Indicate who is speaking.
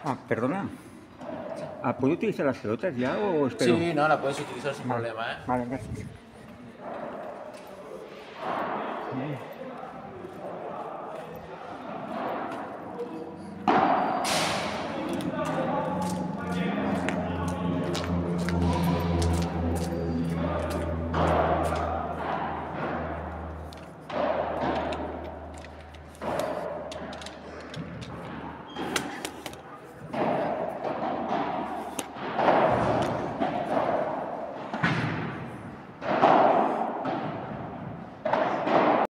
Speaker 1: Ah, perdona. Ah, ¿puedo utilizar las pelotas ya o espero?
Speaker 2: Sí, no, la puedes utilizar sin
Speaker 1: Vale,
Speaker 2: problema, ¿eh?
Speaker 1: vale, gracias. Bien.